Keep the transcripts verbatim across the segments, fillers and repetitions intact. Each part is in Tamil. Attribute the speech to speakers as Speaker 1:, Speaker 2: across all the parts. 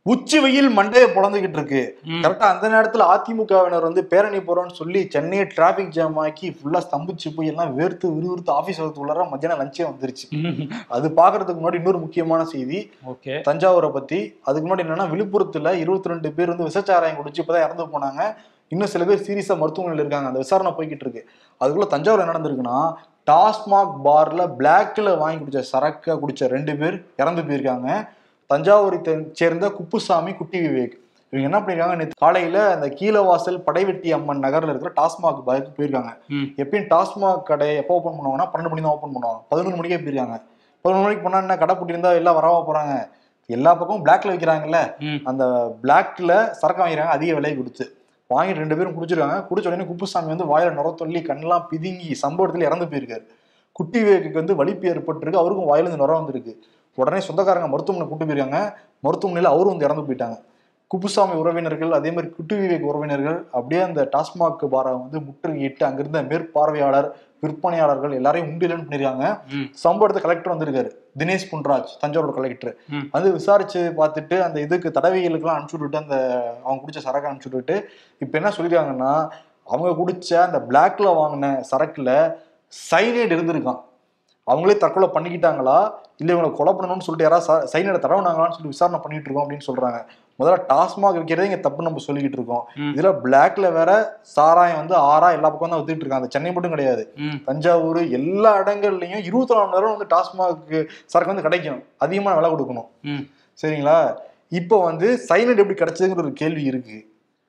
Speaker 1: உச்சி வெயில் மண்டையை பொழந்துகிட்டு இருக்கு. கரெக்டா அந்த நேரத்துல அதிமுகவினர் வந்து பேரணி போறோம்னு சொல்லி சென்னையை டிராபிக் ஜாம் ஆக்கி ஃபுல்லா ஸ்தம்பிச்சு போய் எல்லாம் வேர்த்து விறுவிறுத்து ஆபீஸ் வரதுக்குள்ளார மத்தியானம் லஞ்சே வந்துருச்சு. அது பாக்குறதுக்கு முன்னாடி இன்னொரு முக்கியமான செய்தி தஞ்சாவூரை பத்தி. அதுக்கு முன்னாடி என்னன்னா, விழுப்புரத்துல இருபத்தி ரெண்டு பேர் வந்து விசச்சாராயம் குடிச்சு இப்பதான் இறந்து போனாங்க. இன்னும் சில பேர் சீரியஸா மருத்துவமனையில் இருக்காங்க. அந்த விசாரணை போய்கிட்டு இருக்கு. அதுக்குள்ள தஞ்சாவூர் என்ன நடந்திருக்குன்னா, டாஸ்மாக் பார்ல பிளாக்ல வாங்கி குடிச்ச சரக்க குடிச்ச ரெண்டு பேர் இறந்து போயிருக்காங்க. தஞ்சாவூரை சேர்ந்த குப்புசாமி, குட்டி விவேக். இவங்க என்ன பண்ணிருக்காங்க, நேற்று காலையில அந்த கீழவாசல் படைவெட்டி அம்மன் நகர்ல இருக்கிற டாஸ்மாக் பாருக்கு போயிருக்காங்க. எப்பயும் டாஸ்மாக் கடை எப்போ ஓப்பன் பண்ணுவாங்கன்னா பன்னெண்டு மணி தான் ஓப்பன் பண்ணுவாங்க. பதினொன்று மணிக்கே போயிருக்காங்க. பதினொன்று மணிக்கு போனா என்ன, கடை பூட்டி இருந்தா எல்லாம் வரவா போறாங்க. எல்லா பக்கமும் பிளாக்ல விற்கிறாங்கல்ல, அந்த பிளாக்ல சரக்கு வாங்கிறாங்க அதிக விலை கொடுத்து. வாங்கிட்டு ரெண்டு பேரும் குடிச்சிருக்காங்க. குடிச்ச உடனே குப்புசாமி வந்து வாயில நுர தொல்லி கண்ணெல்லாம் பிதுங்கி சம்பவத்துல இறந்து போயிருக்காரு. குட்டி விவேக்கு வந்து வலிப்பு ஏற்பட்டிருக்கு. அவருக்கும் வாயில இருந்து நுர வந்திருக்கு. உடனே சொந்தக்காரங்க மருத்துவமனை கூட்டு போயிருக்காங்க. மருத்துவமனையில அவரும் வந்து இறந்து போயிட்டாங்க. குப்புசாமி உறவினர்கள் அதே மாதிரி குட்டி விவேக் உறவினர்கள் அப்படியே அந்த டாஸ்மாக் பாரை வந்து முற்றுகையிட்டு அங்கிருந்த மேற்பார்வையாளர், விற்பனையாளர்கள் எல்லாரையும் உண்டியலன்னு பண்ணிருக்காங்க. சம்பவத்தை கலெக்டர் வந்திருக்காரு, தினேஷ் புன்ராஜ், தஞ்சாவூர் கலெக்டர் வந்து விசாரிச்சு பார்த்துட்டு அந்த இதுக்கு தடவைகளுக்கெல்லாம் அனுப்பிச்சு விட்டுட்டு அந்த அவங்க குடிச்ச சரக்கு அனுப்பிச்சு விட்டுட்டு இப்ப என்ன சொல்லிருக்காங்கன்னா, அவங்க குடிச்ச அந்த பிளாக்ல வாங்கின சரக்குல சைனைடு இருந்திருக்கான். அவங்களே தற்கொலை பண்ணிக்கிட்டாங்களா இல்ல இவங்களை கொலை பண்ணணும்னு சொல்லிட்டு யாராவது சைனைடை தடவுனாங்களான்னு சொல்லி விசாரணை பண்ணிட்டு இருக்கோம் அப்படின்னு சொல்றாங்க. முதல்ல டாஸ்மாக் வைக்கிறதே இங்க தப்பு நம்ம சொல்லிக்கிட்டு இருக்கோம். இதுல பிளாக்ல வேற சாராயம் வந்து ஆறா எல்லா பக்கம் தான் வித்துட்டு இருக்காங்க. சென்னை மட்டும் கிடையாது, தஞ்சாவூர் எல்லா இடங்கள்லயும் இருபத்தி நாலு நேரம் வந்து டாஸ்மாக் சரக்கு வந்து கிடைக்கும். அதிகமான விலை கொடுக்கணும். சரிங்களா? இப்போ வந்து சைனைடு எப்படி கிடைச்சதுங்கிற ஒரு கேள்வி இருக்கு.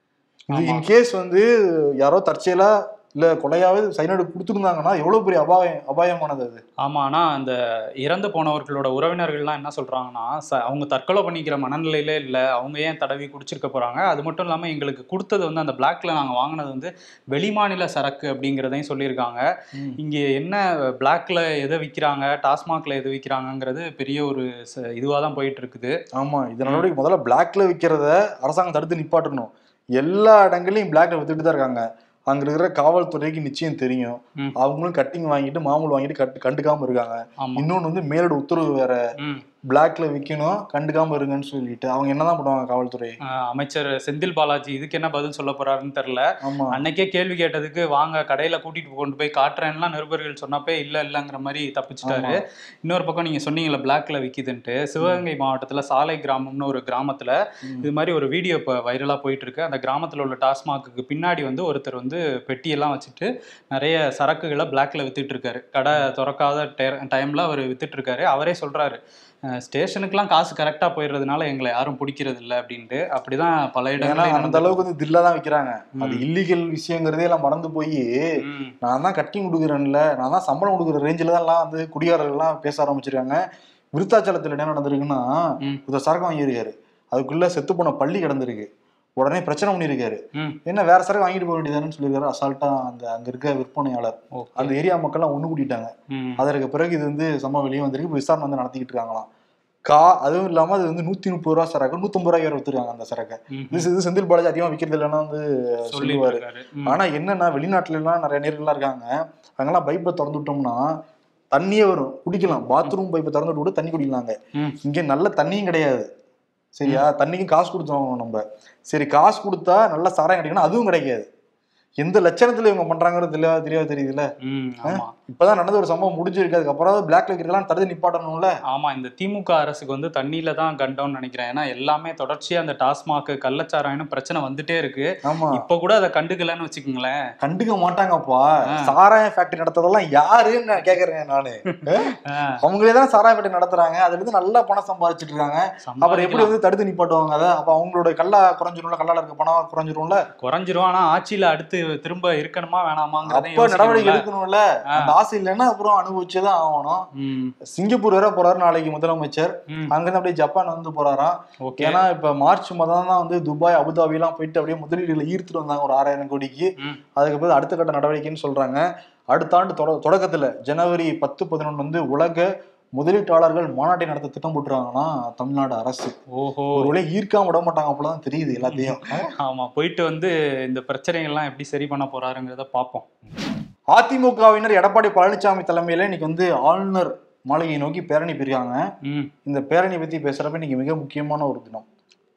Speaker 1: இது இன்கேஸ் வந்து யாரோ தற்செயலா இல்ல கொலையாவது சைனைடு கொடுத்துருந்தாங்கன்னா எவ்வளவு பெரிய அபாயம் அபாயமானது அது.
Speaker 2: ஆமா, ஆனா அந்த இறந்து போனவர்களோட உறவினர்கள்லாம் என்ன சொல்றாங்கன்னா, அவங்க தற்கொலை பண்ணிக்கிற மனநிலையிலே இல்லை, அவங்க ஏன் தடவி குடிச்சிருக்க போறாங்க. அது மட்டும் இல்லாம எங்களுக்கு கொடுத்தது வந்து அந்த பிளாக்ல நாங்க வாங்கினது வந்து வெளிமாநில சரக்கு அப்படிங்கிறதையும் சொல்லியிருக்காங்க. இங்க என்ன பிளாக்ல எதை விற்கிறாங்க, டாஸ்மாக்ல எது விற்கிறாங்கிறது பெரிய ஒரு இதுவா தான் போயிட்டு இருக்குது.
Speaker 1: ஆமா, இதனால முதல்ல பிளாக்ல விற்கிறத அரசாங்கம் தடுத்து நிப்பாட்டணும். எல்லா இடங்களையும் பிளாக்ல வித்துட்டு தான் இருக்காங்க. அங்க இருக்கிற காவல்துறைக்கு நிச்சயம் தெரியும். அவங்களும் கட்டிங் வாங்கிட்டு மாமூல் வாங்கிட்டு கட்டு கண்டுக்காம இருக்காங்க. இன்னொன்னு வந்து மேலோட உத்தரவு வேற, பிளாக்ல விற்கணும் கண்டுக்காம இருங்கன்னு சொல்லிட்டு அவங்க என்னதான் பண்ணுவாங்க காவல்துறை?
Speaker 2: அமைச்சர் செந்தில் பாலாஜி இதுக்கு என்ன பதில் சொல்ல போறாருன்னு தெரியல. அன்னைக்கே கேள்வி கேட்டதுக்கு வாங்க கடையில கூட்டிட்டு கொண்டு போய் காட்டுறேன்லாம் நிருபர்கள் சொன்னப்பே இல்ல இல்லங்கிற மாதிரி தப்பிச்சுட்டாரு. இன்னொரு பக்கம் நீங்க சொன்னீங்கல்ல பிளாக்ல விக்குதுன்ட்டு, சிவகங்கை மாவட்டத்துல சாலை கிராமம்னு ஒரு கிராமத்துல இது மாதிரி ஒரு வீடியோ இப்போ வைரலா போயிட்டு இருக்கு. அந்த கிராமத்துல உள்ள டாஸ்மாக்கு பின்னாடி வந்து ஒருத்தர் வந்து பெட்டியெல்லாம் வச்சுட்டு நிறைய சரக்குகளை பிளாக்ல வித்துட்டு இருக்காரு. கடை திறக்காத டைம்ல அவர் வித்துட்டு இருக்காரு. அவரே சொல்றாரு, ஸ்டேஷனுக்குலாம் காசு கரெக்டா போயிடுறதுனால எங்களை யாரும் பிடிக்கிறது இல்லை அப்படின்ட்டு. அப்படிதான் பல இடங்கள்
Speaker 1: அந்த அளவுக்கு வந்து தில்லா தான் வைக்கிறாங்க. அது இல்லீகல் விஷயங்கிறதே எல்லாம் மறந்து போய் நான் தான் கட்டிங் கொடுக்குறேன்ல, நான் தான் சம்பளம் கொடுக்குற ரேஞ்சில தான் எல்லாம் வந்து குடியாரர்கள்லாம் பேச ஆரம்பிச்சிருக்காங்க. விருத்தாச்சலத்துல என்ன நடந்திருக்குன்னா, ஒரு சரக்கு வாங்கியிருக்காரு, அதுக்குள்ள செத்து போன பள்ளி கிடந்திருக்கு. உடனே பிரச்சனை பண்ணியிருக்காரு. என்ன வேற சரக்கு வாங்கிட்டு போக வேண்டியதானு சொல்லியிருக்காரு அசால்ட்டா அந்த அங்க இருக்க விற்பனையாளர். அந்த ஏரியா மக்கள் எல்லாம் ஒண்ணு கூட்டிட்டாங்க. அதற்கு பிறகு இது வந்து சம்பவம் வெளியே வந்திருக்கு. விசாரணை வந்து நடத்திக்கிட்டு இருக்காங்களாம். கா அதுவும் இல்லாம அது வந்து நூத்தி முப்பது ரூபா சரக்கு நூத்தி ஐம்பது ரூபாய் வித்துருக்காங்க அந்த சரக்கை. இது செந்தில் பாலாஜி அதிகமா விற்கிறது இல்லைன்னா வந்து சொல்லுவாரு. ஆனா என்னன்னா, வெளிநாட்டுல எல்லாம் நிறைய நேர்கள்லாம் இருக்காங்க, அங்கெல்லாம் பைப்பை திறந்து விட்டோம்னா தண்ணியே வரும், குடிக்கலாம். பாத்ரூம் பைப்பை திறந்து விட்டு தண்ணி குடிக்கலாங்க. இங்க நல்ல தண்ணியும் கிடையாது. சரியா? தண்ணிக்கும் காசு கொடுத்தோம் நம்ம. சரி, காசு கொடுத்தா நல்ல சாராயம் கிடைக்கணும், அதுவும் கிடைக்காது. எந்த லட்சணத்துல இவங்க பண்றாங்கிறது தெரியாது தெரியாது தெரியுதுல்ல. இப்பதான் நடந்த ஒரு சம்பவம் முடிஞ்சிருக்கு. அதுக்கப்புறம் பிளாக்ல வைக்கிறதெல்லாம் தடுத்து நிப்பாட்டணும்ல.
Speaker 2: ஆமா, இந்த திமுக அரசுக்கு வந்து தண்ணியில தான் கண்டோம்னு நினைக்கிறேன். ஏன்னா எல்லாமே தொடர்ச்சியா அந்த டாஸ்மாக் கள்ளச்சாராயம் பிரச்சனை வந்துட்டே இருக்கு. ஆமா, இப்ப கூட அதை கண்டுக்கலன்னு வச்சுக்கோங்களேன்.
Speaker 1: கண்டுக்க மாட்டாங்கப்பா. சாராயம் ஃபேக்டரி நடத்துறதெல்லாம் யாருன்னு நான் கேக்குறேன் நானு. அவங்களே தான் சாராய ஃபேக்டரி நடத்துறாங்க, அதுல இருந்து நல்லா பணம் சம்பாதிச்சுட்டு இருக்காங்க. அப்புறம் எப்படி வந்து தடுத்து நிப்பாட்டுவாங்க அதை? அப்ப அவங்களோட கல்லா குறைஞ்சிரும்ல, கல்லால இருக்க பணம் குறைஞ்சிரும்ல.
Speaker 2: குறைஞ்சிரும். ஆனா ஆட்சியில அடுத்து திரும்ப இருக்கணுமா வேணாமாங்கிறத
Speaker 1: நடவடிக்கை எடுக்கணும்ல. அந்த ஆசை இல்லைன்னா அப்புறம் அனுபவிச்சுதான் ஆகணும். சிங்கப்பூர் வேற போறாரு நாளைக்கு முதலமைச்சர். அங்கிருந்து அப்படியே ஜப்பான் வந்து போறாராம். ஏன்னா இப்ப மார்ச் மாதம் தான் வந்து துபாய், அபுதாபி எல்லாம் போயிட்டு அப்படியே முதலீடுகளை ஈர்த்துட்டு வந்தாங்க ஒரு ஆறாயிரம் கோடிக்கு. அதுக்கப்புறம் அடுத்த கட்ட நடவடிக்கைன்னு சொல்றாங்க. அடுத்த ஆண்டு தொடக்கத்துல ஜனவரி பத்து பதினொன்று வந்து உலக முதலீட்டாளர்கள் மாநாட்டை நடத்த திட்டம் போட்டுருவாங்கன்னா தமிழ்நாடு அரசு. ஓஹோ, ஒருவேளை ஈர்க்காம விட மாட்டாங்க அப்பதான் தெரியுது எல்லாத்தையும்.
Speaker 2: ஆமா, போயிட்டு வந்து இந்த பிரச்சனைகள்லாம் எப்படி சரி பண்ண போறாருங்கிறத பார்ப்போம்.
Speaker 1: அதிமுகவினர் எடப்பாடி பழனிசாமி தலைமையில இன்னைக்கு வந்து ஆளுநர் மாளிகையை நோக்கி பேரணி போயிருக்காங்க. இந்த பேரணி பத்தி பேசுறப்ப இன்னைக்கு மிக முக்கியமான ஒரு தினம்.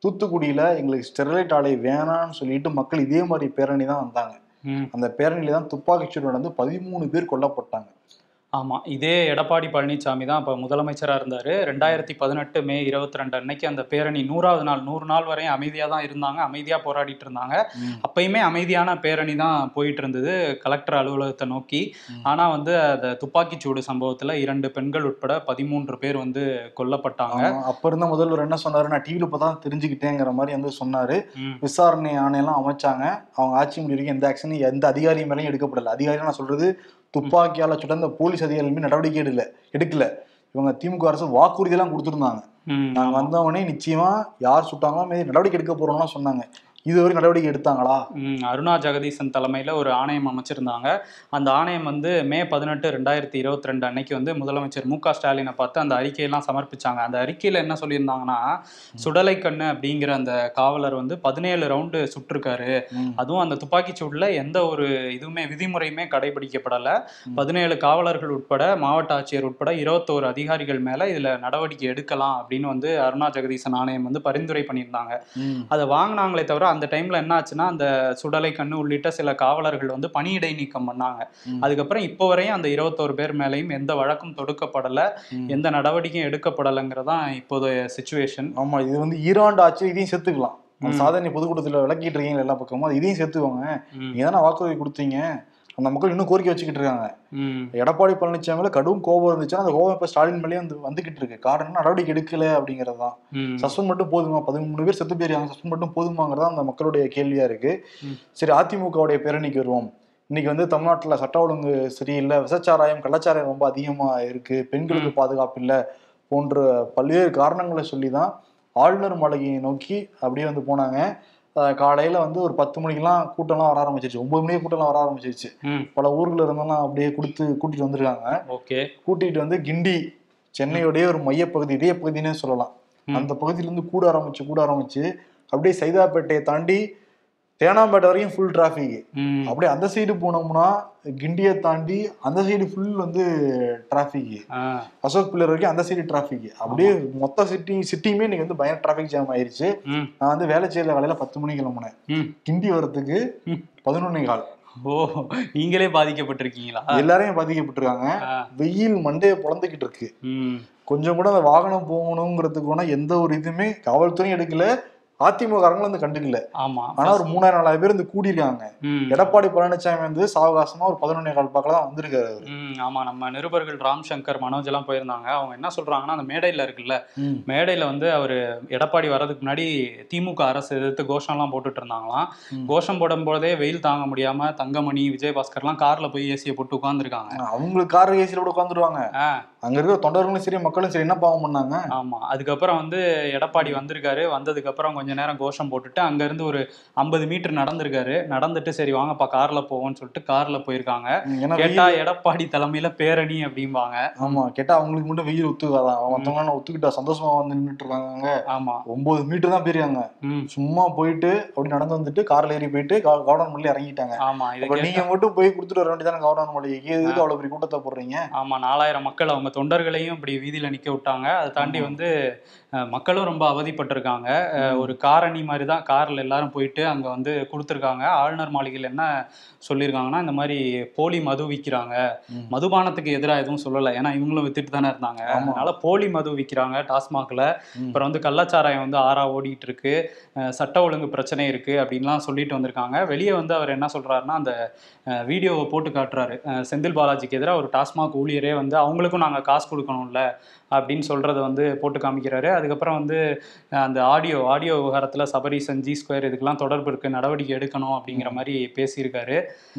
Speaker 1: தூத்துக்குடியில எங்களுக்கு ஸ்டெர்லைட் ஆலை வேணான்னு சொல்லிட்டு மக்கள் இதே மாதிரி பேரணி தான் வந்தாங்க. அந்த பேரணியில தான் துப்பாக்கிச்சூடு நடந்து பதிமூணு பேர் கொல்லப்பட்டாங்க.
Speaker 2: ஆமாம், இதே எடப்பாடி பழனிசாமி தான் இப்போ முதலமைச்சராக இருந்தார். ரெண்டாயிரத்தி பதினெட்டு மே இருபத்தி ரெண்டு அன்னைக்கு அந்த பேரணி நூறாவது நாள் நூறு நாள் வரையும் அமைதியாக தான் இருந்தாங்க, அமைதியாக போராடிட்டு இருந்தாங்க. அப்பயுமே அமைதியான பேரணி தான் போயிட்டு இருந்தது கலெக்டர் அலுவலகத்தை நோக்கி. ஆனால் வந்து அந்த துப்பாக்கிச்சூடு சம்பவத்தில் இரண்டு பெண்கள் உட்பட பதிமூன்று பேர் வந்து கொல்லப்பட்டாங்க.
Speaker 1: அப்போ இருந்த முதல்வர் என்ன சொன்னார், நான் டிவியில் இப்போ தான் தெரிஞ்சுக்கிட்டேங்கிற மாதிரி வந்து சொன்னார். விசாரணை ஆணையெல்லாம் அமைச்சாங்க. அவங்க ஆட்சி முடிவு எந்த ஆக்ஷனும் எந்த அதிகாரி மேலேயும் எடுக்கப்படலை. அதிகாரி நான் சொல்றது துப்பாக்கியால சுட்ட அந்த போலீஸ் அதிகாரிகளுமே நடவடிக்கை எடுக்கல எடுக்கல இவங்க திமுக அரசு வாக்குறுதி எல்லாம் கொடுத்துருந்தாங்க. நாங்க வந்தவொடனே நிச்சயமா யார் சுட்டாங்களோ நடவடிக்கை எடுக்க போறோம்லாம் சொன்னாங்க. இதுவரை நடவடிக்கை எடுத்தாங்களா?
Speaker 2: அருணா ஜெகதீசன் தலைமையில் ஒரு ஆணையம் அமைச்சிருந்தாங்க. அந்த ஆணையம் வந்து மே பதினெட்டு ரெண்டாயிரத்தி இருபத்தி ரெண்டு அன்னைக்கு வந்து முதலமைச்சர் மு க ஸ்டாலினை பார்த்து அந்த அறிக்கையெல்லாம் சமர்ப்பிச்சாங்க. அந்த அறிக்கையில் என்ன சொல்லியிருந்தாங்கன்னா, சுடலை கண்ணு அப்படிங்கிற அந்த காவலர் வந்து பதினேழு ரவுண்டு சுட்டிருக்காரு. அதுவும் அந்த துப்பாக்கி சூடில் எந்த ஒரு இதுவுமே விதிமுறையுமே கடைபிடிக்கப்படலை. பதினேழு காவலர்கள் உட்பட மாவட்ட ஆட்சியர் உட்பட இருபத்தோரு அதிகாரிகள் மேலே இதில் நடவடிக்கை எடுக்கலாம் அப்படின்னு வந்து அருணா ஜெகதீசன் ஆணையம் வந்து பரிந்துரை பண்ணியிருந்தாங்க. அதை வாங்கினாங்களே தவிர அந்த டைம்ல என்ன ஆச்சுன்னா, அந்த சுடலை கண்ணு உள்ளிட்ட சில காவலர்கள் வந்து பணியிடை நீக்கம் பண்ணாங்க. அதுக்கப்புறம் இப்போ வரையும் அந்த இருபத்தோரு பேர் மேலையும் எந்த வழக்கும் தொடுக்கப்படலை, எந்த நடவடிக்கையும் எடுக்கப்படலைங்கிறதான் இப்போதைய சிச்சுவேஷன்.
Speaker 1: ஆமா, இது வந்து ஈராண்டு ஆட்சி, இதையும் சேர்த்துக்கலாம். சாதனை பொதுக்கூட்டத்தில் விளக்கிட்டு இருக்கீங்க எல்லா பக்கமும், இதையும் சேர்த்துக்கோங்க. நீங்க தானே வாக்குறுதி கொடுத்தீங்க. அந்த மக்கள் இன்னும் கோரிக்கை வச்சுக்கிட்டு இருக்காங்க. எடப்பாடி பழனிசாமியில கடும் கோபம் இருந்துச்சுன்னா அந்த கோபம் இப்ப ஸ்டாலின் மேலேயே வந்து வந்துகிட்டு இருக்கு. காரணம் நடவடிக்கை எடுக்கல அப்படிங்கிறது தான். சஸ்பெண்ட் மட்டும் போதுமா? பதிமூணு பேர் செத்து போயிருக்காங்க, சஸ்பெண்ட் மட்டும் போதுமாங்கிறதா அந்த மக்களுடைய கேள்வியா இருக்கு. சரி, அதிமுகவுடைய பேரணிக்கு வருவோம். இன்னைக்கு வந்து தமிழ்நாட்டுல சட்ட ஒழுங்கு சரியில்லை, விசச்சாராயம் கள்ளச்சாராயம் ரொம்ப அதிகமா இருக்கு, பெண்களுக்கு பாதுகாப்பு இல்லை போன்ற பல்வேறு காரணங்களை சொல்லிதான் ஆளுநர் மாளிகையை நோக்கி அப்படியே வந்து போனாங்க. காலையில வந்து ஒரு பத்து மணிக்கெல்லாம் கூட்டம்லாம் வர ஆரம்பிச்சிருச்சு. ஒன்பது மணிக்கு கூட்டம்லாம் வர ஆரம்பிச்சிருச்சு. பல ஊர்ல இருந்தெல்லாம் அப்படியே கொடுத்து கூட்டிட்டு வந்திருக்காங்க.
Speaker 2: ஓகே,
Speaker 1: கூட்டிட்டு வந்து கிண்டி, சென்னையுடைய ஒரு மையப்பகுதி, இதய பகுதினே சொல்லலாம், அந்த பகுதியில இருந்து கூட ஆரம்பிச்சு கூட ஆரம்பிச்சு அப்படியே சைதாப்பேட்டையை தாண்டி தேனாம்பேட்டை வரைக்கும் ஃபுல் டிராஃபிக். அப்படியே அந்த சைடு போனோம்னா கிண்டியை தாண்டி அந்த சைடு ஃபுல் வந்து டிராஃபிக். அசோக் பில்லர் வரைக்கும் அந்த சைடு டிராஃபிக். அப்படியே மொத்த சிட்டி சிட்டியுமே இன்னைக்கு வந்து பயங்கர டிராஃபிக் ஜாம் ஆயிருச்சு. நான் வந்து வேலை செய்யற காலையில பத்து மணிக்கு கிளம்புனேன். கிண்டி வர்றதுக்கு பதினொன்னே கால்.
Speaker 2: ஓ, நீங்களே பாதிக்கப்பட்டிருக்கீங்களா?
Speaker 1: எல்லாரையும் பாதிக்கப்பட்டிருக்காங்க. வெயில் மண்டையை பொழந்துகிட்டு இருக்கு. கொஞ்சம் கூட அந்த வாகனம் போகணுங்கிறதுக்கு எந்த ஒரு இதுவுமே காவல்துறையும் எடுக்கல, அதிமுக வந்து கண்டுக்கல.
Speaker 2: ஆமா,
Speaker 1: ஆனா ஒரு மூணாயிரம் நாலாயிரம் பேர் வந்து கூடியிருக்காங்க. எடப்பாடி பழனிசாமி வந்து சாவகாசமா ஒரு பதினொன்னே கால் பாக்கல தான் வந்திருக்காரு.
Speaker 2: ஆமா, நம்ம நிருபர்கள் ராம் சங்கர், மனோஜ் எல்லாம் போயிருந்தாங்க. அவங்க என்ன சொல்றாங்கன்னா, அந்த மேடையில இருக்குல்ல, மேடையில வந்து அவரு எடப்பாடி வர்றதுக்கு முன்னாடி திமுக அரசு எதிர்த்து கோஷம் எல்லாம் போட்டுட்டு இருந்தாங்களாம். கோஷம் போடும் போதே வெயில் தாங்க முடியாம தங்கமணி, விஜயபாஸ்கர் எல்லாம் கார்ல போய் ஏசியை போட்டு உட்கார்ந்துருக்காங்க.
Speaker 1: அவங்களுக்கு கார் ஏசியில கூட உட்காந்துருவாங்க. அங்க இருக்கிற தொண்டர்களும் சரி மக்களும் சரி என்ன பாவம் பண்ணாங்க.
Speaker 2: ஆமா, அதுக்கப்புறம் வந்து எடப்பாடி வந்திருக்காரு. வந்ததுக்கு அப்புறம் கொஞ்ச நேரம் கோஷம் போட்டுட்டு அங்க இருந்து ஒரு ஐம்பது மீட்டர் நடந்திருக்காரு. நடந்துட்டு சரி வாங்கப்பா கார்ல போவோம்னு சொல்லிட்டு கார்ல போயிருக்காங்க. கேட்டா எடப்பாடி தலைமையில பேரணி அப்படிம்பாங்க.
Speaker 1: ஆமா, கேட்டா அவங்களுக்கு மட்டும் வெயில் ஒத்துக்காதான், அவன் ஒத்துக்கிட்டா சந்தோஷமா வந்து நின்றுட்டு இருக்காங்க. ஆமா, ஒன்பது மீட்டர் தான் போயிருக்காங்க. சும்மா போயிட்டு அப்படி நடந்து வந்துட்டு கார்ல ஏறி போயிட்டு கவர்னர் மொழி இறங்கிட்டாங்க.
Speaker 2: ஆமா,
Speaker 1: நீங்க மட்டும் போய் கொடுத்துட்டு வர வேண்டியதான கவர்னர் மொழிக்கு, எதுக்கு அவ்வளவு பெரிய கூட்டத்தை போடுறீங்க?
Speaker 2: ஆமா, நாலாயிரம் மக்கள் அவங்க தொண்டர்களையும் இப்படி வீதியில நிக்க விட்டாங்க. அதை தாண்டி வந்து மக்களும் ரொம்ப அவதிப்பட்டிருக்காங்க. ஒரு காரணி மாதிரி தான் கார்ல எல்லாரும் போயிட்டு அங்க வந்து கொடுத்துருக்காங்க. ஆளுநர் மாளிகையில் என்ன சொல்லியிருக்காங்கன்னா, இந்த மாதிரி போலி மது விற்கிறாங்க, மதுபானத்துக்கு எதிராக எதுவும் சொல்லலை, ஏன்னா இவங்களும் வித்துட்டு தானே இருந்தாங்க, அதனால போலி மது விற்கிறாங்க டாஸ்மாக்ல. அப்புறம் வந்து கள்ளச்சாராயம் வந்து ஆறா ஓடிட்டு இருக்கு, சட்ட ஒழுங்கு பிரச்சனை இருக்கு அப்படின்லாம் சொல்லிட்டு வந்திருக்காங்க. வெளியே வந்து அவர் என்ன சொல்றாருன்னா, அந்த வீடியோவை போட்டு காட்டுறாரு. செந்தில் பாலாஜிக்கு எதிராக ஒரு டாஸ்மாக் ஊழியரே வந்து அவங்களுக்கும் நாங்கள் காசு கொடுக்கணும்ல அப்படின்னு சொல்றத வந்து போட்டு காமிக்கிறாரு. அதுக்கப்புறம் வந்து அந்த ஆடியோ ஆடியோ விவகாரத்தில் சபரீசன், ஜி ஸ்கொயர் இதுக்கெல்லாம் தொடர்பு இருக்கு, நடவடிக்கை எடுக்கணும் அப்படிங்கிற மாதிரி பேசியிருக்காரு.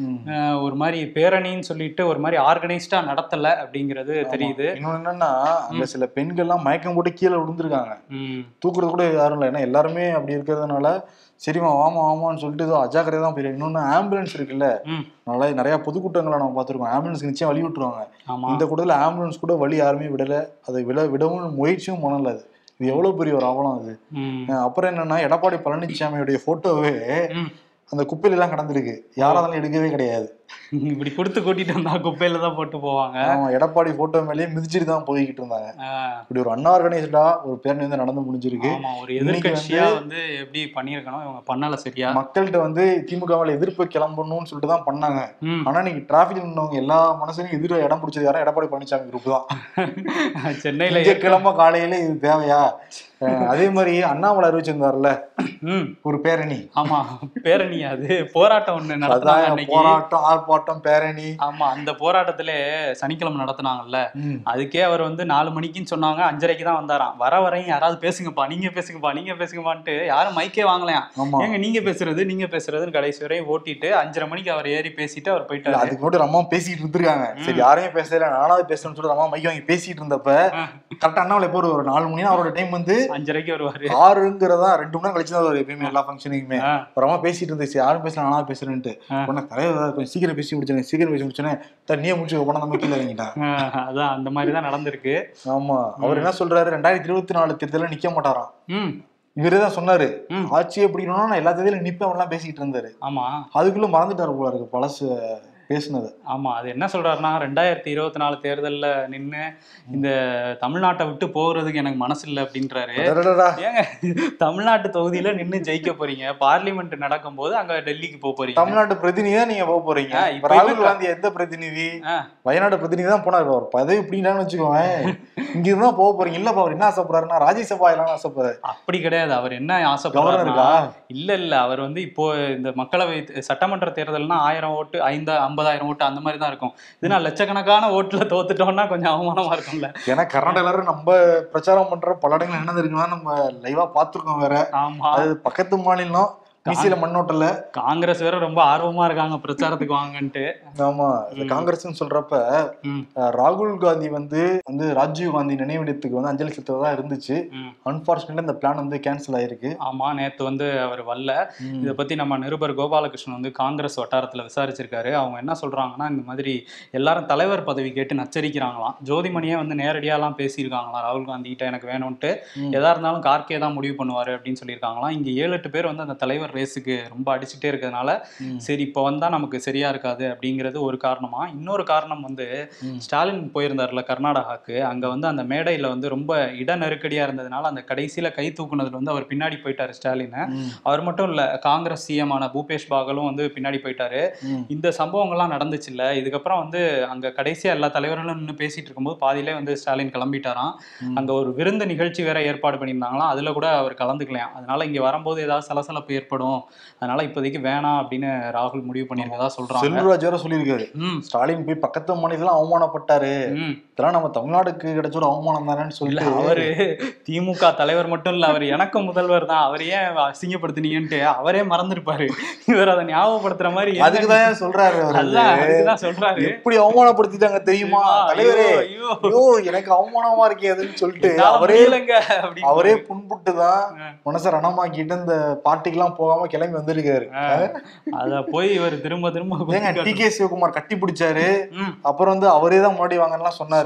Speaker 2: ஒரு மாதிரி பேரணின்னு சொல்லிட்டு ஒரு மாதிரி ஆர்கனைஸ்டா நடத்தல அப்படிங்கிறது தெரியுது.
Speaker 1: இன்னொன்னு என்னன்னா, அங்க சில பெண்கள்லாம் மயக்கம் போட்டு கீழே விழுந்திருக்காங்க. தூக்குறது கூட யாரும் இல்லை, ஏன்னா எல்லாருமே அப்படி இருக்கிறதுனால சரிமா வாமா வாமான்னு சொல்லிட்டு ஏதோ அஜாக்கிரதை தான் போயிருக்கு. இன்னொன்னு ஆம்புலன்ஸ் இருக்குல்ல, நல்லா நிறைய பொதுக்கூட்டங்களை நம்ம பார்த்துருக்கோம், ஆம்புலன்ஸ் நிச்சயம் வழி விட்டுருவாங்க. இந்த கூட்டத்தில் ஆம்புலன்ஸ் கூட வழி யாருமே விடலை, அதை விட விடவும் முயற்சியும் பண்ணல. அது இது எவ்வளவு பெரிய ஒரு அவலம் அது. அப்புறம் என்னன்னா, எடப்பாடி பழனிசாமியுடைய போட்டோவே அந்த குப்பையில எல்லாம் கடந்திருக்கு, யாரும் அதெல்லாம் எடுக்கவே கிடையாது.
Speaker 2: இப்படி கொடுத்து கூட்டிட்டு வந்தா குப்பையில தான் போட்டு போவாங்க.
Speaker 1: ஆமா, எடப்பாடி போட்டோ மேலேயே மிதிச்சுட்டு தான் போய்கிட்டு இருந்தாங்க. இப்படி ஒரு அன்ஆர்கனைஸ்டா ஒரு பேரணி வந்து நடந்து முடிஞ்சிருக்கு.
Speaker 2: ஆமா, ஒரு எதிர்கட்சியா வந்து எப்படி பண்ணிருக்கணும், இவங்க பண்ணல சரியா.
Speaker 1: மக்கள்கிட்ட வந்து திமுக மேல எதிர்ப்பு கிளம்பணும்னு சொல்லிட்டு தான் பண்ணாங்க. ஆனா இன்னைக்கு டிராபிக்ல இருந்தவங்க எல்லா மனசுலையும் எதிர இடம் பிடிச்சது யாரும் எடப்பாடி பழனிசாமி குரூப் தான்.
Speaker 2: சென்னையில
Speaker 1: கிளம்ப காலையில இது தேவையா? அதே மாதிரி அண்ணாமலை அறிவிச்சிருந்தாருல ஒரு பேரணி.
Speaker 2: ஆமா, பேரணி அது போராட்டம் ஒண்ணு நடத்துனாங்க.
Speaker 1: போராட்டம், ஆர்ப்பாட்டம், பேரணி.
Speaker 2: ஆமா, அந்த போராட்டத்துல சனிக்கிழமை நடத்தினாங்கல்ல, அதுக்கே அவர் வந்து நாலு மணிக்குன்னு சொன்னாங்க, அஞ்சரைக்கு தான் வந்தாராம். வர வரையும் யாராவது பேசுங்கப்பா, நீங்க பேசுங்கப்பா, நீங்க பேசுங்கப்பான்ட்டு யாரும் மைக்கே வாங்கலையாம். ஏங்க நீங்க பேசுறது நீங்க பேசுறதுன்னு கடைசி வரையும் ஓட்டிட்டு அஞ்சரை மணிக்கு அவர் ஏறி பேசிட்டு அவர் போயிட்டாரு.
Speaker 1: அதுக்கு மட்டும் அம்மா பேசிட்டு இருந்திருக்காங்க. சரி யாரையும் பேசல, நானாவது பேசணும்னு சொல்லிட்டு அம்மா மைக் வாங்கி பேசிட்டு இருந்தப்ப கரெக்டா அண்ணாமலை போற ஒரு நாலு மணி அவரோட டைம் வந்து
Speaker 2: அஞ்சரைக்கு வருவாரு.
Speaker 1: ஆறுங்கிறதா ரெண்டு மணி நேரம் கழிச்சு தான் வருவாரு எப்பயுமே எல்லா ஃபங்க்ஷனுக்குமே. அப்புறமா பேசிட்டு இருந்துச்சு, யாரும் பேசல நானா பேசுறேன்ட்டு. தலைவர் கொஞ்சம் சீக்கிரம் பேசி முடிச்சேன், சீக்கிரம் பேசி முடிச்சேன், தண்ணியே முடிச்சு போனா நம்ம கீழே இறங்கிட்டான்.
Speaker 2: அதான் அந்த மாதிரிதான் நடந்திருக்கு.
Speaker 1: ஆமா, அவர் என்ன சொல்றாரு, ரெண்டாயிரத்தி இருபத்தி நாலு தேர்தல நிக்க மாட்டாராம். இவரேதான் சொன்னாரு, ஆட்சியை பிடிக்கணும்னா நான் எல்லா தேர்தலும் நிப்பேன் எல்லாம் பேசிட்டு இருந்தாரு.
Speaker 2: ஆமா, அதுக்குள்ள
Speaker 1: மறந்துட்டாரு போல இருக்கு பழசு பேசுனது.
Speaker 2: ஆமா, அது என்ன சொல்றாருன்னா, ரெண்டாயிரத்தி இருபத்தி நாலு தேர்தல்ல நின்று இந்த தமிழ்நாட்டை விட்டு போகிறதுக்கு எனக்கு மனசு இல்லை அப்படின்றாரு. ஏங்க தமிழ்நாட்டு தொகுதியில நின்று ஜெயிக்க போறீங்க, பார்லிமெண்ட் நடக்கும் போது அங்க டெல்லிக்கு போக போறீங்க,
Speaker 1: தமிழ்நாட்டு பிரதிநிதியா நீங்க போக போறீங்க. ராகுல் காந்தி எந்த பிரதிநிதி? வயநாடு பிரதிநிதி தான் போனாரு. அவர் பதவி இப்படின்னு வச்சுக்கோங்க, இங்க இருந்தா போக போறீங்க. இல்லப்பா அவர் என்ன ஆசைப்படுறாருன்னா ராஜ்யசபா எல்லாம் ஆசைப்படுறாரு.
Speaker 2: அப்படி கிடையாது, அவர் என்ன ஆசைப்படுறாருக்கா, இல்ல இல்ல அவர் வந்து இப்போ இந்த மக்களவை சட்டமன்ற தேர்தல்னா ஆயிரம் ஓட்டு ஐந்து ஐம்பதாயிரம் ஓட்டு அந்த மாதிரி தான் இருக்கும். இது நான் லட்சக்கணக்கான ஓட்டுல தோத்துட்டோம்னா கொஞ்சம் அவமானமா இருக்கும்ல.
Speaker 1: ஏன்னா கர்நாடகால நம்ம பிரச்சாரம் பண்ற பல இடங்கள் என்ன இருக்குன்னா நம்ம லைவா பாத்துருக்கோம் வேற. ஆமா, அது பக்கத்து மாநிலம் பிசில மண்ணோட்டல.
Speaker 2: காங்கிரஸ் வேற ரொம்ப ஆர்வமா இருக்காங்க பிரச்சாரத்துக்கு வாங்கன்ட்டு.
Speaker 1: ஆமா, காங்கிரஸ் சொல்றப்ப ராகுல் காந்தி வந்து வந்து ராஜீவ் காந்தி நினைவிடத்துக்கு வந்து அஞ்சலி செலுத்துறதா இருந்துச்சு. அன்பார்ச்சுனேட்லி இந்த பிளான் வந்து கேன்சல் ஆயிருக்கு.
Speaker 2: ஆமா, நேத்து வந்து அவர் வரல. இதை பத்தி நம்ம நிருபர் கோபாலகிருஷ்ணன் வந்து காங்கிரஸ் வட்டாரத்துல விசாரிச்சிருக்காரு. அவங்க என்ன சொல்றாங்கன்னா, இந்த மாதிரி எல்லாரும் தலைவர் பதவி கேட்டு நச்சரிக்கிறாங்களாம். ஜோதிமணியே வந்து நேரடியாலாம் பேசியிருக்காங்களாம் ராகுல் காந்தி கிட்ட, எனக்கு வேணும்ட்டு, எதா இருந்தாலும் கார்கே தான் முடிவு பண்ணுவாரு அப்படின்னு சொல்லியிருக்காங்களாம். இங்க ஏழு எட்டு பேர் வந்து அந்த தலைவர் ரேஸுக்கு ரொம்ப அடிச்சுட்டே இருக்கிறதுனால சரி இப்போ வந்தா நமக்கு சரியா இருக்காது அப்படிங்கிறது ஒரு காரணமா. இன்னொரு காரணம் வந்து ஸ்டாலின் போயிருந்தார்ல கர்நாடகாக்கு, அங்க வந்து அந்த மேடையில வந்து ரொம்ப இட நெருக்கடியா இருந்ததுனால அந்த கடைசியில கை தூக்குனதுல வந்து அவர் பின்னாடி போயிட்டாரு ஸ்டாலின். அவர் மட்டும் இல்ல, காங்கிரஸ் சிஎம் ஆன பூபேஷ் பாகலும் வந்து பின்னாடி போயிட்டாரு. இந்த சம்பவங்கள்லாம் நடந்துச்சு இல்ல, இதுக்கப்புறம் வந்து அங்க கடைசியா எல்லா தலைவர்களும் நின்று பேசிட்டு இருக்கும்போது பாதியிலே வந்து ஸ்டாலின் கிளம்பிட்டாராம். அங்க ஒரு விருந்து நிகழ்ச்சி வேற ஏற்பாடு பண்ணியிருந்தாங்களாம், அதுல கூட அவர் கலந்துக்கலாம். அதனால இங்க வரும்போது ஏதாவது சலசலப்பு ஏற்படும், அதனால இப்போதைக்கு வேணாம் அப்படின்னு ராகுல் முடிவு பண்ணியிருக்கதா சொல்றாங்க.
Speaker 1: செல்வராஜ் வேற சொல்லியிருக்காரு, ஸ்டாலின் போய் பக்கத்து மாநிலம் அவமானப்பட்டாரு, இதெல்லாம் நம்ம தமிழ்நாடுக்கு கிடைச்ச ஒரு அவமானம் தானேன்னு சொல்லி.
Speaker 2: அவரு திமுக தலைவர் மட்டும் இல்ல, அவர் எனக்கு முதல்வர் தான், அவர் ஏன் அசிங்கப்படுத்தினீங்கன்ட்டு அவரே மறந்துருப்பாரு. இவர் அதை ஞாபகப்படுத்துற மாதிரி
Speaker 1: அதுக்குதான் சொல்றாரு.
Speaker 2: அதுக்குதான் சொல்றாரு,
Speaker 1: எப்படி அவமானப்படுத்திட்டாங்க தெரியுமா தலைவரே, ஐயோ எனக்கு அவமானமா இருக்கே அதுன்னு சொல்லிட்டு அவரே அவரே புண்புட்டுதான் மனசை ரணமாக்கிட்டு இந்த பார்ட்டிக்கெல்லாம் போகாம கிளம்பி வந்திருக்காரு.
Speaker 2: அத போய் இவர் திரும்ப திரும்ப
Speaker 1: டி கே சிவகுமார் கட்டி பிடிச்சாரு. அப்புறம் வந்து அவரே தான் முன்னாடி வாங்கலாம் சொன்னாரு.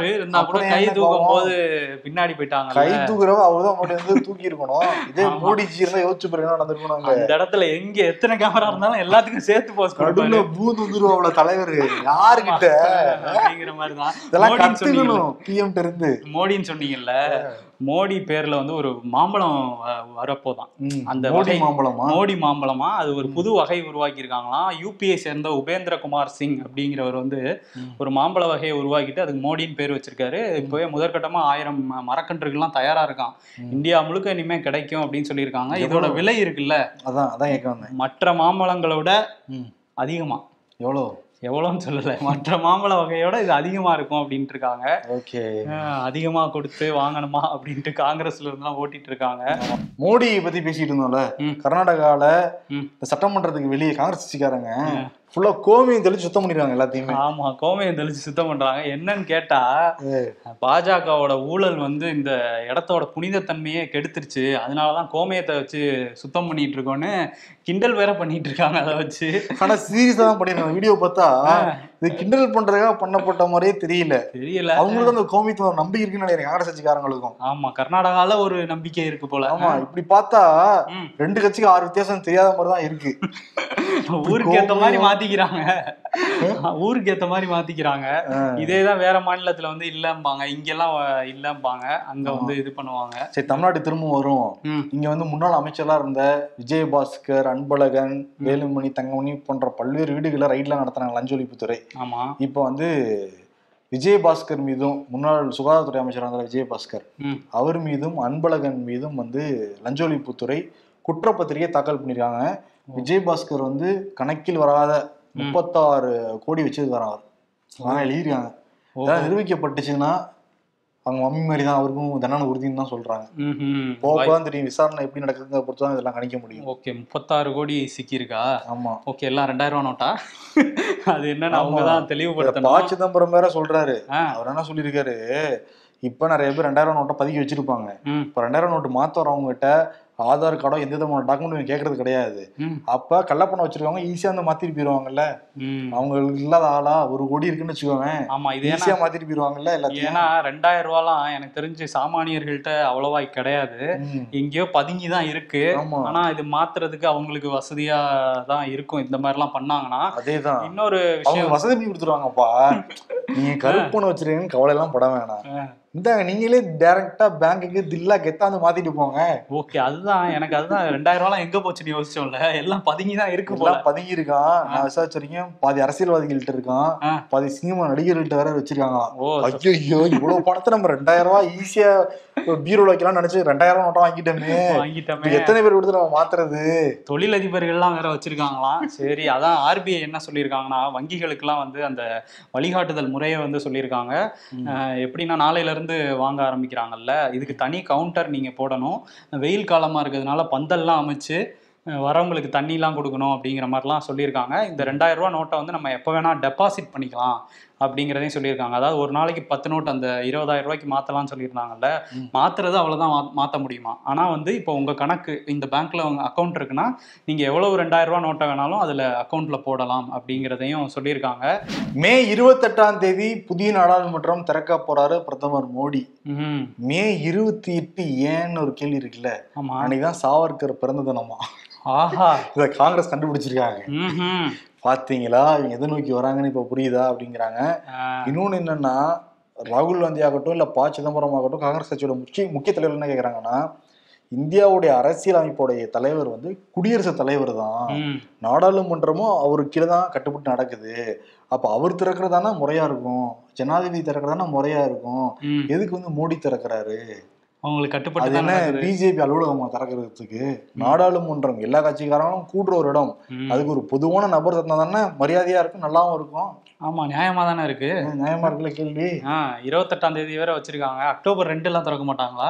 Speaker 2: கை தூக்கும் போது பின்னாடி போயிட்டாங்க.
Speaker 1: கை தூக்குறவ அவர்தான் முன்னாடி வந்து தூக்கி இருக்கணும். இதே மோடிஜி இருந்தா யோசிச்சு பாருங்க என்ன நடந்திருக்கணும்.
Speaker 2: அந்த இடத்துல எங்க எத்தனை கேமரா இருந்தாலும் எல்லாத்துக்கும் சேர்த்து போஸ்ட்
Speaker 1: நடுவுல பூந்து வந்துருவா அவ்வளவு தலைவர் யாருக்கிட்ட
Speaker 2: அப்படிங்கிற மாதிரிதான்.
Speaker 1: இதெல்லாம் கத்துக்கணும் பிஎம் இருந்து.
Speaker 2: மோடின்னு சொன்னீங்கல்ல, மோடி பேர்ல வந்து ஒரு மாம்பழம் வரப்போதான். அந்த
Speaker 1: மோடி மாம்பழமா
Speaker 2: மோடி மாம்பழமா அது ஒரு புது வகை உருவாக்கி இருக்காங்களாம். யூபிஐ சேர்ந்த உபேந்திர குமார் சிங் அப்படிங்கிறவர் வந்து ஒரு மாம்பழ வகையை உருவாக்கிட்டு அதுக்கு மோடின்னு பேர் வச்சிருக்காரு. இப்பவே முதற்கட்டமா ஆயிரம் மரக்கன்றுகள்லாம் தயாரா இருக்கான். இந்தியா முழுக்க இனிமே கிடைக்கும் அப்படின்னு சொல்லியிருக்காங்க. இதோட விலை இருக்குல்ல,
Speaker 1: அதான் அதான் கேட்க வந்தேன்,
Speaker 2: மற்ற மாம்பழங்களோட அதிகமா.
Speaker 1: எவ்வளோ
Speaker 2: எவ்வளோன்னு சொல்லல, மற்ற மாம்பழ வகையோட இது அதிகமா இருக்கும் அப்படின்ட்டு இருக்காங்க.
Speaker 1: ஓகே,
Speaker 2: அதிகமா கொடுத்து வாங்கணுமா அப்படின்ட்டு காங்கிரஸ்ல இருந்துலாம் ஓட்டிட்டு இருக்காங்க.
Speaker 1: மோடி பத்தி பேசிட்டு இருந்தோம்ல, கர்நாடகால சட்டமன்றத்துக்கு வெளியே காங்கிரஸ் கட்சிக்காரங்க ஃபுல்லா கோமியம் தெளிச்சு சுத்தம் பண்ணிருக்காங்க எல்லாத்தையுமே.
Speaker 2: ஆமா, கோமியம் தெளிச்சு சுத்தம் பண்றாங்க. என்னன்னு கேட்டா, பாஜகவோட ஊழல் வந்து இந்த இடத்தோட புனிதத்தன்மையே கெடுத்துருச்சு, அதனாலதான் கோமியத்தை வச்சு சுத்தம் பண்ணிட்டு இருக்கோன்னு கிண்டல் வேற பண்ணிட்டு இருக்காங்க அதை வச்சு.
Speaker 1: ஆனா சீரியஸா தான் பண்ணிருக்காங்க. வீடியோ பார்த்தா இது கிண்டல் பண்றதுக்காக பண்ணப்பட்ட மாதிரியே தெரியல தெரியல அவங்களுக்கு அந்த கோமியத்தோட நம்பிக்கை இருக்குன்னு நினைக்கிறேன் காங்கிரஸ் கட்சிக்காரங்களுக்கும்.
Speaker 2: ஆமா, கர்நாடகால ஒரு நம்பிக்கை இருக்கு போல.
Speaker 1: ஆமா, இப்படி பார்த்தா ரெண்டு கட்சிக்கு ஆறு வித்தியாசம் தெரியாத மாதிரிதான் இருக்கு.
Speaker 2: ஊருக்கு ஏத்த மாதிரி மாத்திக்கிறாங்க ஊருக்கு ஏத்த மாதிரி மாத்திக்கிறாங்க இதேதான் வேற மாநிலத்துல வந்து இல்லம்பாங்க, இங்கெல்லாம் இல்லம்பாங்க, அங்க வந்து இது பண்ணுவாங்க.
Speaker 1: சரி, தமிழ்நாடு திரும்ப வரும். இங்க வந்து முன்னாள் அமைச்சரா இருந்த விஜயபாஸ்கர், அன்பழகன், வேலுமணி, தங்கமணி போன்ற பல்வேறு வீடுகளை ரைட்லாம் நடத்துறாங்க லஞ்ச ஒழிப்புத்துறை.
Speaker 2: ஆமா,
Speaker 1: இப்ப வந்து விஜயபாஸ்கர் மீதும், முன்னாள் சுகாதாரத்துறை அமைச்சராக இருந்த விஜயபாஸ்கர் அவர் மீதும் அன்பழகன் மீதும் வந்து லஞ்ச ஒழிப்புத்துறை குற்றப்பத்திரிகை தாக்கல் பண்ணிருக்காங்க. விஜயபாஸ்கர் வந்து கணக்கில் வராத முப்பத்தாறு கோடி வச்சிருக்காங்க, ஆனா எழுதிருக்காங்க. அதாவது நிரூபிக்கப்பட்டுச்சுன்னா அவங்க மம்மி மாதிரி தான், அவருக்கும் தண்டனை உறுதின்னு தான் சொல்றாங்க. போகதான் தெரியும், விசாரணை எப்படி நடக்குதுங்க பொறுத்து தான் இதெல்லாம் கணிக்க முடியும்.
Speaker 2: ஓகே, முப்பத்தாறு கோடி சிக்கியிருக்கா?
Speaker 1: ஆமா.
Speaker 2: ஓகே, எல்லாம் ரெண்டாயிரம் ரூபா நோட்டா? அது என்னன்னு அவங்க தான் தெளிவுபடுத்தணும்.
Speaker 1: ப சிதம்பரம் வேற சொல்றாரு. அவர் என்ன சொல்லியிருக்காரு, இப்ப நிறைய பேர் ரெண்டாயிரம் நோட்டை பதுக்கி வச்சிருப்பாங்க. இப்ப ரெண்டாயிரம் நோட்டு மாத்த வரவங்க கிட்ட ஆதார் கார்டோ எந்த விதமான டாக்குமெண்ட் கேட்கறது கிடையாது. அப்ப கள்ளப்பணம் வச்சிருக்கவங்க ஈஸியா வந்து மாத்திட்டு போயிருவாங்கல்ல. அவங்களுக்கு இல்லாத ஆளா ஒரு கோடி இருக்குன்னு வச்சுக்கோங்க, ஆமா, இது ஈஸியா மாத்திட்டு போயிருவாங்கல்ல எல்லாத்தையும். ஏன்னா
Speaker 2: ரெண்டாயிரம் ரூபாலாம் எனக்கு தெரிஞ்சு சாமானியர்கள்ட்ட அவ்வளவா கிடையாது, எங்கேயோ பதுங்கிதான் இருக்கு. ஆனா இது மாத்துறதுக்கு அவங்களுக்கு வசதியா தான் இருக்கும். இந்த மாதிரி எல்லாம் பண்ணாங்கன்னா
Speaker 1: அதேதான்
Speaker 2: இன்னொரு விஷயம்,
Speaker 1: வசதி பண்ணி கொடுத்துருவாங்கப்பா. நீங்க கருப்பணம் வச்சிருக்கீங்கன்னு கவலை எல்லாம் பட வேணாம், இந்த நீங்களே டைரக்டா பேங்க்குக்கு தில்லா கெத்தாந்து மாத்திட்டு போங்க.
Speaker 2: ஓகே, அதுதான் எனக்கு அதுதான் ரெண்டாயிரம் ரூபாய் எங்க போச்சுன்னு யோசிச்சோம்ல, எல்லாம் பதுங்கிதான் இருக்கு போல.
Speaker 1: பதுங்கி இருக்கான். நான் விசாரிச்சிருக்கேன், பாதி அரசியல்வாதிகள்ட்ட இருக்கான், பாதி சினிமா நடிகர்கள்ட்ட வேற வச்சிருக்காங்க. ஐயோ, இவ்வளவு பணத்தை நம்ம ரெண்டாயிரம் ரூபாய் ஈஸியா பீரோல வைக்கலாம் நினைச்சு ரெண்டாயிரம் ரூபாய் நோட்டா வாங்கிட்டோமே வாங்கிட்டோமே எத்தனை பேர் கொடுத்து நம்ம மாத்துறது?
Speaker 2: தொழிலதிபர்கள் எல்லாம் வேற வச்சிருக்காங்களாம். சரி, அதான் ஆர்பிஐ என்ன சொல்லியிருக்காங்கன்னா, வங்கிகளுக்கு எல்லாம் வந்து அந்த வழிகாட்டுதல் முறையை வந்து சொல்லியிருக்காங்க. எப்படின்னா நாளையில இருந்து வாங்க ஆரம்பிக்கிறாங்கல்ல, இதுக்கு தனி கவுண்டர் நீங்க போடணும். வெயில் காலமா இருக்கிறதுனால பந்தல்லாம் அமைச்சு வரவங்களுக்கு தண்ணிலாம் கொடுக்கணும் அப்படிங்கிற மாதிரிலாம் சொல்லியிருக்காங்க. இந்த ரெண்டாயிரம் ரூபா நோட்டை வந்து நம்ம எப்போ வேணா டெபாசிட் பண்ணிக்கலாம் அப்படிங்கிறதையும் சொல்லியிருக்காங்க. அதாவது ஒரு நாளைக்கு பத்து நோட்டு அந்த இருபதாயிரம் ரூபாய்க்கு மாற்றலாம்னு சொல்லியிருந்தாங்கல்ல, மாற்றுறது அவ்வளோதான் மாற்ற முடியுமா. ஆனால் வந்து இப்போ உங்கள் கணக்கு இந்த பேங்க்கில் உங்கள் அக்கௌண்ட் இருக்குன்னா நீங்கள் எவ்வளவு ரெண்டாயிரம் ரூபா நோட்டை வேணாலும் அதில் அக்கௌண்ட்டில் போடலாம் அப்படிங்கிறதையும் சொல்லியிருக்காங்க.
Speaker 1: மே இருபத்தெட்டாம் தேதி புதிய நாடாளுமன்றம் திறக்க போறாரு பிரதமர் மோடி. மே இருபத்தி எட்டு ஏன்னு ஒரு கேள்வி இருக்குல்ல, அன்னைக்குதான் சாவர்கர் பிறந்த தினமா.
Speaker 2: ஆஹா,
Speaker 1: இத காங்கிரஸ் கண்டுபிடிச்சிருக்காங்க. பாத்தீங்களா, இவங்க எதை நோக்கி வராங்கன்னு இப்ப புரியுதா அப்படிங்கிறாங்க. இன்னொன்னு என்னன்னா, ராகுல் காந்தி ஆகட்டும் இல்ல ப சிதம்பரம் ஆகட்டும், காங்கிரஸ் கட்சியோட முக்கிய முக்கிய தலைவர் என்ன கேக்குறாங்கன்னா, இந்தியாவுடைய அரசியல் அமைப்புடைய தலைவர் வந்து குடியரசுத் தலைவர் தான், நாடாளுமன்றமும் அவருக்கு கீழே தான் கட்டுப்பட்டு நடக்குது. அப்ப அவர் திறக்கிறதானா முறையா இருக்கும், ஜனாதிபதி திறக்கிறதானா முறையா இருக்கும், எதுக்கு வந்து மோடி திறக்கிறாரு?
Speaker 2: அவங்களுக்கு கட்டுப்பட்டு
Speaker 1: என்ன பிஜேபி அலுவலகமா திறக்கிறதுக்கு? நாடாளுமன்றம் எல்லா கட்சிக்காரங்களும் கூடுற ஒரு இடம், அதுக்கு ஒரு பொதுவான நபர் தந்தா தானே மரியாதையா இருக்கும், நல்லாவும் இருக்கும்.
Speaker 2: ஆமா, நியாயமா தானே இருக்கு.
Speaker 1: நியாயமா இருக்குல்ல கேள்வி.
Speaker 2: ஆஹ் இருபத்தெட்டாம் தேதி வேற வச்சிருக்காங்க. அக்டோபர் ரெண்டு எல்லாம் திறக்க மாட்டாங்களா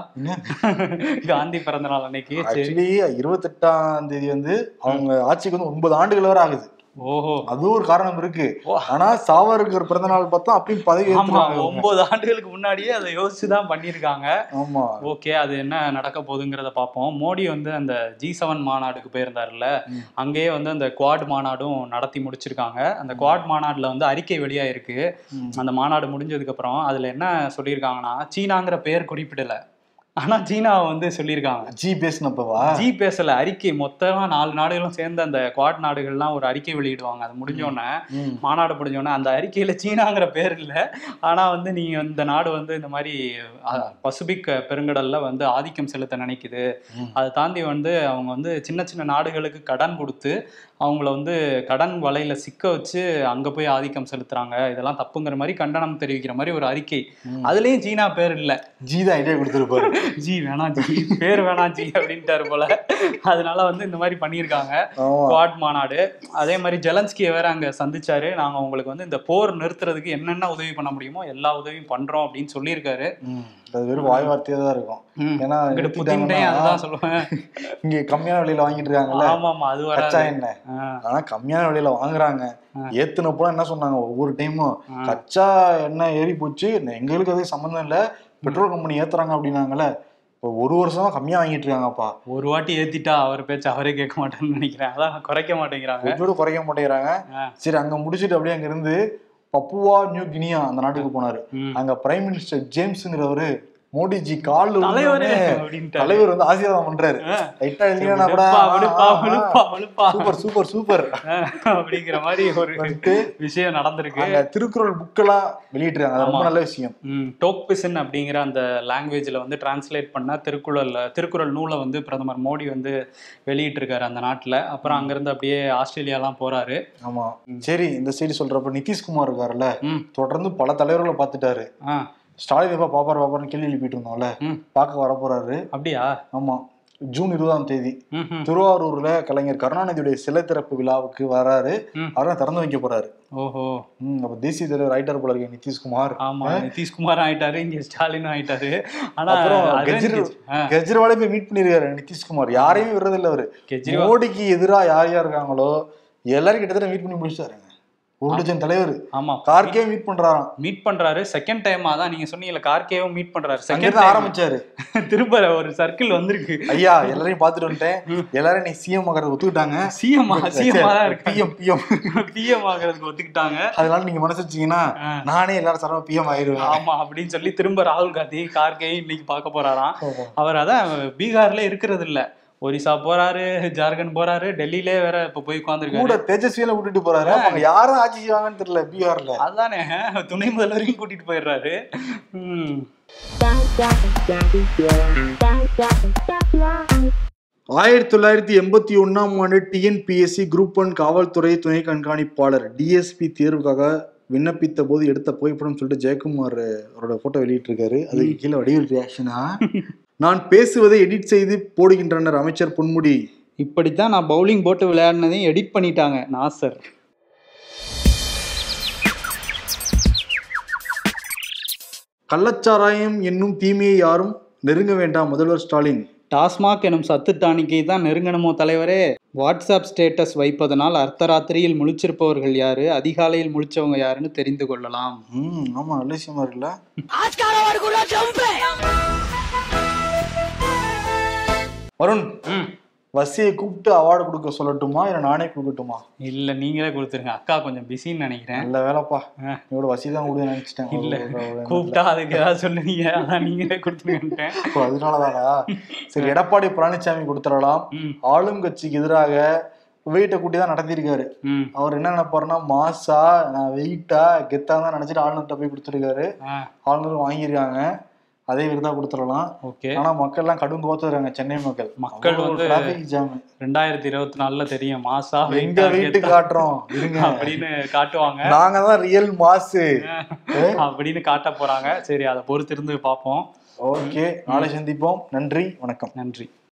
Speaker 2: காந்தி பிறந்த நாள் அன்னைக்கு?
Speaker 1: ஆக்சுவலி இருபத்தெட்டாம் தேதி வந்து அவங்க ஆட்சிக்கு வந்து ஒன்பது ஆண்டுகள் வரை ஆகுது.
Speaker 2: ஓஹோ,
Speaker 1: அது ஒரு காரணம் இருக்கு. ஆனா சாவர்கர் பிறந்த நாள் பார்த்தா அப்பயும் பதவி
Speaker 2: ஒன்பது ஆண்டுகளுக்கு முன்னாடியே அதை யோசிச்சுதான் பண்ணிருக்காங்க. ஆமா, ஓகே, அது என்ன நடக்க போகுதுங்கிறத பார்ப்போம். மோடி வந்து அந்த ஜி செவன் மாநாடுக்கு போயிருந்தாருல்ல, அங்கேயே வந்து அந்த குவாட் மாநாடும் நடத்தி முடிச்சிருக்காங்க. அந்த குவாட் மாநாடுல வந்து அறிக்கை வெளியாயிருக்கு. அந்த மாநாடு முடிஞ்சதுக்கு அப்புறம் அதுல என்ன சொல்லியிருக்காங்கன்னா, சீனாங்கிற பெயர் குறிப்பிடல, ஆனா சீனாவை வந்து சொல்லியிருக்காங்க.
Speaker 1: ஜி பேசினப்பவா?
Speaker 2: ஜி பேசல, அறிக்கை மொத்தமா நாலு நாடுகளும் சேர்ந்து அந்த குவாட் நாடுகள்லாம் ஒரு அறிக்கை வெளியிடுவாங்க. அது முடிஞ்சோடனே, மாநாடு முடிஞ்சோடனே அந்த அறிக்கையில சீனாங்கிற பேர் இல்லை, ஆனா வந்து நீங்க இந்த நாடு வந்து இந்த மாதிரி பசிபிக் பெருங்கடல்ல வந்து ஆதிக்கம் செலுத்த நினைக்குது, அதை தாண்டி வந்து அவங்க வந்து சின்ன சின்ன நாடுகளுக்கு கடன் கொடுத்து அவங்கள வந்து கடன் வலையில சிக்க வச்சு அங்க போய் ஆதிக்கம் செலுத்துறாங்க, இதெல்லாம் தப்புங்கிற மாதிரி கண்டனம் தெரிவிக்கிற மாதிரி ஒரு அறிக்கை. அதுலயும் சீனா பேர் இல்ல,
Speaker 1: ஜி தான் ஐடியா கொடுத்துருப்பாரு.
Speaker 2: ஜி வேணாம், ஜி பேர் வேணாம் ஜி அப்படின்ட்டாரு போல. அதனால வந்து இந்த மாதிரி பண்ணியிருக்காங்க குவாட் மாநாடு. அதே மாதிரி ஜெலன்ஸ்கியை வேற அங்க சந்திச்சாரு. நாங்க உங்களுக்கு வந்து இந்த போர் நிறுத்துறதுக்கு என்னென்ன உதவி பண்ண முடியுமோ எல்லா உதவியும் பண்றோம் அப்படின்னு சொல்லியிருக்காரு.
Speaker 1: அது வெறும் வாய் வார்த்தையா தான் இருக்கும். ஏன்னா
Speaker 2: அதுதான் சொல்லுவேன்,
Speaker 1: இங்க கம்மியான விலையில வாங்கிட்டு இருக்காங்கல்ல.
Speaker 2: ஆமா ஆமா, அது
Speaker 1: கச்சா எண்ணெய் ஆனா கம்மியான விலையில வாங்குறாங்க. ஏத்துனப்போ என்ன சொன்னாங்க, ஒவ்வொரு டைமும் கச்சா எண்ணெய் ஏறி போச்சு, எங்களுக்கு அது சம்பந்தம் இல்ல, பெட்ரோல் கம்பெனி ஏத்துறாங்க அப்படின்னாங்கல்ல. இப்போ ஒரு வருஷமா கம்மியா வாங்கிட்டு இருக்காங்கப்பா.
Speaker 2: ஒரு வாட்டி ஏத்திட்டா அவர் பேச்சு அவரே கேட்க மாட்டேன்னு நினைக்கிறேன். அதான் குறைக்க மாட்டேங்கிறாங்க,
Speaker 1: குறைக்க மாட்டேங்கிறாங்க. சரி, அங்க முடிச்சுட்டு அப்படியே அங்க இருந்து பப்புவா நியூ கினியா அந்த நாட்டுக்கு போனாரு. அங்க பிரைம் மினிஸ்டர் ஜேம்ஸ்ங்கிறவரு மோடிஜி கால்
Speaker 2: தலைவர்
Speaker 1: தலைவர் வந்து ஆசீர்வாதம் பண்றாரு. லைட்டா இல்லையா கூட சூப்பர் சூப்பர் சூப்பர்
Speaker 2: அப்படிங்கிற மாதிரி ஒரு விஷயம் நடந்திருக்கு.
Speaker 1: திருக்குறள் புக்கெல்லாம் வெளியிட்டிருக்காங்க, ரொம்ப நல்ல விஷயம்.
Speaker 2: டோக்பிசன் அப்படிங்கிற அந்த லாங்குவேஜ்ல வந்து டிரான்ஸ்லேட் பண்ண திருக்குறள் திருக்குறள் நூலை வந்து பிரதமர் மோடி வந்து வெளியிட்டு இருக்காரு அந்த நாட்டுல. அப்புறம் அங்கிருந்து அப்படியே ஆஸ்திரேலியா எல்லாம் போறாரு.
Speaker 1: ஆமா சரி, இந்த செய்தி சொல்றப்ப நிதிஷ்குமார் இருக்காருல்ல, தொடர்ந்து பல தலைவர்களை பார்த்துட்டாரு. ஸ்டாலின் எப்ப பாப்பாரு பாப்பாருன்னு கேள்வி எழுப்பிட்டு இருந்தோம்ல, பார்க்க வர போறாரு. அப்படியா? ஆமா, ஜூன் இருபதாம் தேதி திருவாரூர்ல கலைஞர் கருணாநிதியுடைய சிலை திறப்பு விழாவுக்கு வராரு. அவரை திறந்து வைக்க போறாரு. ஓஹோ. அப்ப தேசிய தலைவர் ஆயிட்டாரு போல இருக்கு நிதிஷ்குமார்.
Speaker 2: ஆமா, நிதிஷ்குமார் ஆயிட்டாரு, இங்க ஸ்டாலின் ஆயிட்டாரு.
Speaker 1: ஆனா கெஜ்ரிவாலே போய் மீட் பண்ணிருக்காரு நிதிஷ்குமார். யாரையும் விடுறதில்ல அவரு. மோடிக்கு எதிராக யார் யார் இருக்காங்களோ எல்லாரும் கிட்டத்தட்ட மீட் பண்ணி முடிச்சிட்டாருங்க. ஒரு லட்சம் தலைவர். ஆமா, கார்கே மீட் பண்றாராம்.
Speaker 2: மீட் பண்றாரு செகண்ட் டைமா தான். நீங்க சொன்னீங்கல்ல கார்கேவும் மீட் பண்றாரு.
Speaker 1: செகண்ட் ஆரம்பிச்சாரு.
Speaker 2: திரும்ப ஒரு சர்க்கிள் வந்திருக்கு.
Speaker 1: ஐயா எல்லாரையும் பாத்துட்டு வந்துட்டேன், எல்லாரும் நீ சிஎம் ஆகிறதுக்கு ஒத்துக்கிட்டாங்க.
Speaker 2: சிஎம் சிஎம் தான் இருக்கு.
Speaker 1: பிஎம் பிஎம்
Speaker 2: பிஎம் ஆகிறதுக்கு ஒத்துக்கிட்டாங்க.
Speaker 1: அதனால நீங்க மனசு வச்சீங்கன்னா நானே எல்லாரும் சரவ பிஎம் ஆயிருவேன்.
Speaker 2: ஆமா அப்படின்னு சொல்லி திரும்ப ராகுல் காந்தி கார்கே இன்னைக்கு பார்க்க போறாராம். அவர் அதான் பீகார்ல இருக்கிறது இல்ல, ஒரிசா போறாரு, ஜார்க்கண்ட் போறாரு, டெல்லியிலே வேற இப்ப போய் உட்கார்ந்துருக்காரு.
Speaker 1: கூட தேஜஸ்வியில கூட்டிட்டு போறாரு. அவங்க யாரும் ஆட்சி செய்வாங்கன்னு தெரியல பீகார்ல.
Speaker 2: அதானே துணை முதல்வரையும் கூட்டிட்டு போயிடுறாரு.
Speaker 1: ஆயிரத்தி தொள்ளாயிரத்தி எண்பத்தி ஒன்னாம் ஆண்டு டிஎன்பிஎஸ்சி குரூப் ஒன் காவல்துறை துணை கண்காணிப்பாளர் டிஎஸ்பி தேர்வுக்காக விண்ணப்பித்த போது எடுத்த புகைப்படம் சொல்லிட்டு ஜெயக்குமார் அவரோட போட்டோ வெளியிட்டு இருக்காரு. அதுக்கு கீழே வடிவில் ரியாக்ஷனா, நான் பேசுவதை எடிட் செய்து போடுகின்றனர் அமைச்சர் பொன்முடி.
Speaker 2: இப்படித்தான் நான் பவுலிங் போட்டு விளையாடினதையும் எடிட் பண்ணிட்டாங்க நாசர்.
Speaker 1: கள்ளச்சாராயம் என்னும் தீமையை யாரும் நெருங்க வேண்டாம் முதல்வர் ஸ்டாலின்.
Speaker 2: டாஸ்மாக் எனும் சத்து டானிக்கை தான் நெருங்கணுமோ தலைவரே. வாட்ஸ்அப் ஸ்டேட்டஸ் வைப்பதனால் அர்த்தராத்திரியில் முழிச்சிருப்பவர்கள் யாரு, அதிகாலையில் முழிச்சவங்க யாருன்னு தெரிந்து கொள்ளலாம்.
Speaker 1: ம் ஆமா, நல்ல விஷயமா இருக்குல்ல. வருண், வசியை கூப்பிட்டு அவார்டு கொடுக்க சொல்லட்டுமா இல்ல நானே கொடுக்கட்டுமா?
Speaker 2: இல்ல நீங்களே கொடுத்துருங்க, அக்கா கொஞ்சம் பிஸின்னு நினைக்கிறேன்.
Speaker 1: நல்ல வேலைப்பா, என்னோட வசி தான் கொடுக்க நினைச்சிட்டேன்.
Speaker 2: இல்ல கூப்பிட்டா அதுக்கு ஏதாவது சொல்லுவீங்க, அதான் நீங்களே கொடுத்துருக்கேன்.
Speaker 1: அதனாலதானா? சரி, எடப்பாடி பழனிசாமி கொடுத்துடலாம். ஆளும் கட்சிக்கு எதிராக வெயிட்ட கூட்டி தான் நடத்திருக்காரு. அவர் என்ன நினைப்பாருன்னா, மாசா நான் வெயிட்டா கெத்தா தான் நினைச்சிட்டு ஆளுநர்கிட்ட போய் கொடுத்துருக்காரு. ஆளுநர் வாங்கியிருக்காங்க, அதே விருதா கொடுத்துடலாம். ஓகே. ஆனா மக்கள் எல்லாம் கடும் கோத்துறாங்க, சென்னை மக்கள். மக்கள் வந்து டிராபிக் ஜாம் ரெண்டாயிரத்தி இருபத்தி நாலுல தெரியும் மாசா எங்க வீட்டு காட்டுறோம் அப்படின்னு காட்டுவாங்க. நாங்க தான் ரியல் மாசு அப்படின்னு காட்ட போறாங்க. சரி, அதை பொறுத்திருந்து பார்ப்போம். ஓகே, நாளை சந்திப்போம். நன்றி, வணக்கம். நன்றி.